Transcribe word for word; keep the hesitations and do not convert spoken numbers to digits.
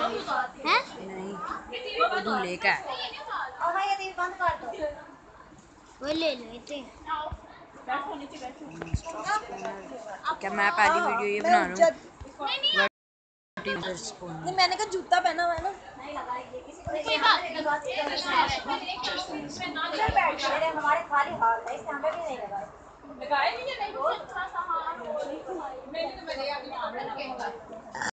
हैं? नहीं वो लेकर वो ले लेते। क्या मैं पहली वीडियो ये बना रहा हूँ। नहीं मैंने कहा जूता पहना हुआ है ना। हमारे खाली हाल है इससे हमें भी नहीं लगाए लगाए नहीं।